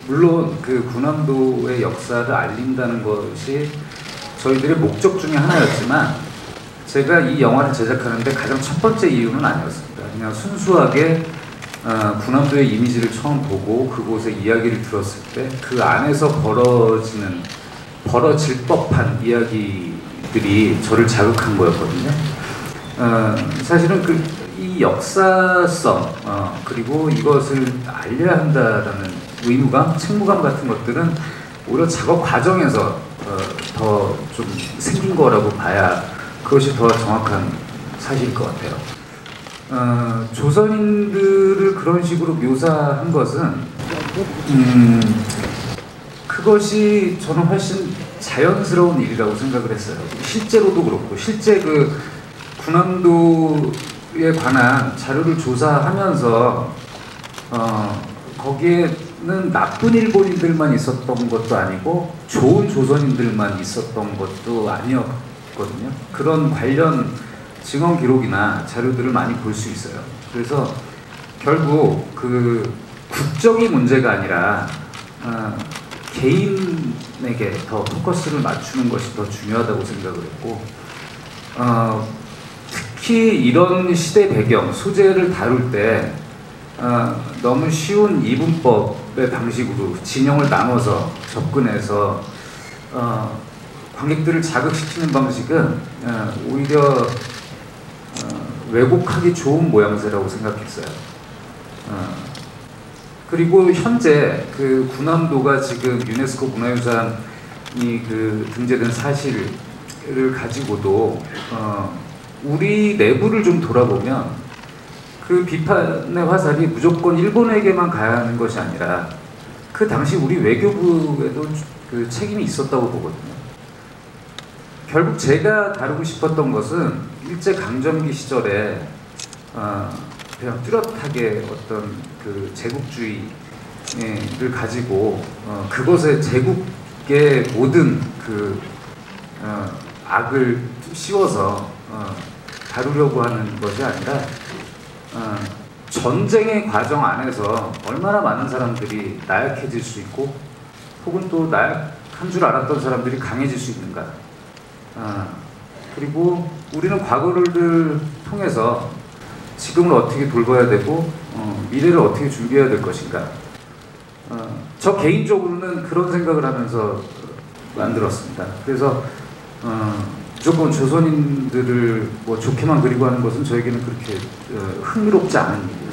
물론 그 군함도의 역사를 알린다는 것이 저희들의 목적 중에 하나였지만 제가 이 영화를 제작하는데 가장 첫 번째 이유는 아니었습니다. 그냥 순수하게 군함도의 이미지를 처음 보고 그곳의 이야기를 들었을 때 그 안에서 벌어질 법한 이야기들이 저를 자극한 거였거든요. 사실은 이 역사성 그리고 이것을 알려야 한다라는 의무감, 책무감 같은 것들은 오히려 작업 과정에서 더 좀 생긴 거라고 봐야 그것이 더 정확한 사실일 것 같아요. 조선인들을 그런 식으로 묘사한 것은 그것이 저는 훨씬 자연스러운 일이라고 생각을 했어요. 실제로도 그렇고 실제 그 군함도에 관한 자료를 조사하면서 거기에는 나쁜 일본인들만 있었던 것도 아니고 좋은 조선인들만 있었던 것도 아니었거든요. 그런 관련 증언 기록이나 자료들을 많이 볼 수 있어요. 그래서 결국 그 국적이 문제가 아니라 개인에게 더 포커스를 맞추는 것이 더 중요하다고 생각을 했고 특히 이런 시대 배경, 소재를 다룰 때 너무 쉬운 이분법의 방식으로 진영을 나눠서 접근해서 관객들을 자극시키는 방식은 오히려 왜곡하기 좋은 모양새라고 생각했어요. 그리고 현재 그 군함도가 지금 유네스코 문화유산이 등재된 사실을 가지고도 우리 내부를 좀 돌아보면 그 비판의 화살이 무조건 일본에게만 가야 하는 것이 아니라 그 당시 우리 외교부에도 그 책임이 있었다고 보거든요. 결국 제가 다루고 싶었던 것은 일제강점기 시절에 그냥 뚜렷하게 어떤 그 제국주의를 가지고 그것에 제국의 모든 그 악을 씌워서 다루려고 하는 것이 아니라 전쟁의 과정 안에서 얼마나 많은 사람들이 나약해질 수 있고 혹은 또 나약한 줄 알았던 사람들이 강해질 수 있는가. 그리고 우리는 과거를 통해서 지금을 어떻게 돌봐야 되고 미래를 어떻게 준비해야 될 것인가. 저 개인적으로는 그런 생각을 하면서 만들었습니다. 그래서 무조건 조선인들을 뭐 좋게만 그리고 하는 것은 저에게는 그렇게 흥미롭지 않은 일이에요.